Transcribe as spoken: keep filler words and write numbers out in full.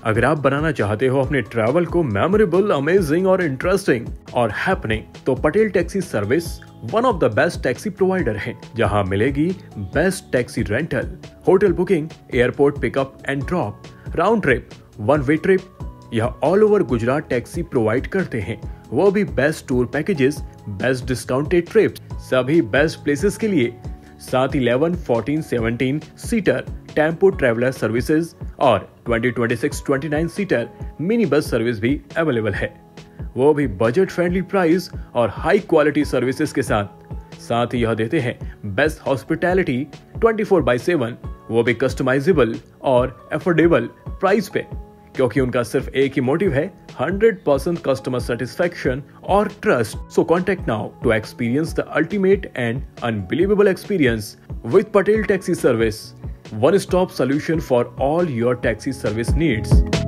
अगर आप बनाना चाहते हो अपने ट्रैवल को मेमोरेबल, अमेजिंग और इंटरेस्टिंग और हैपनिंग, तो Patel taxi service one of the best taxi provider है, जहां मिलेगी best taxi rental, hotel booking, airport pickup and drop, round trip, one way trip. यह all over Gujarat taxi provide करते हैं, वो भी best tour packages, best discounted trips, सभी best places के लिए। साथ ही eleven, fourteen, seventeen seater tempo traveller services और twenty, twenty six, twenty nine seater mini bus service भी अवेलेबल है, वो भी बजट फ्रेंडली प्राइस और हाई क्वालिटी सर्विसेज के साथ। साथ ही यह देते हैं best hospitality twenty four by seven, वो भी कस्टमाइजेबल और अफोर्डेबल प्राइस पे, क्योंकि उनका सिर्फ एक ही मोटिव है, हंड्रेड परसेंट कस्टमर सेटिस्फैक्शन और trust. So contact now to experience the ultimate and unbelievable experience with Patel taxi service, one stop solution for all your taxi service needs.